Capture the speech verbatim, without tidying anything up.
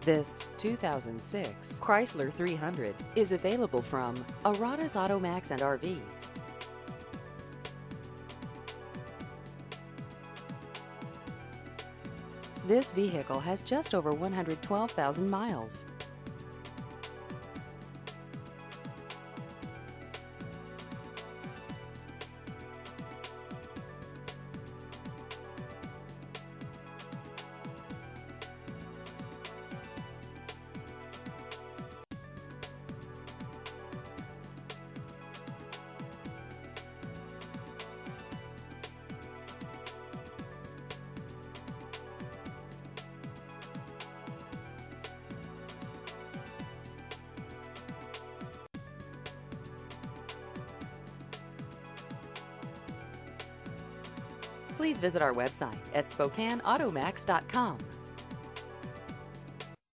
This two thousand six Chrysler three hundred is available from Arata's Automax and R Vs. This vehicle has just over one hundred twelve thousand miles. Please visit our website at Spokane Automax dot com.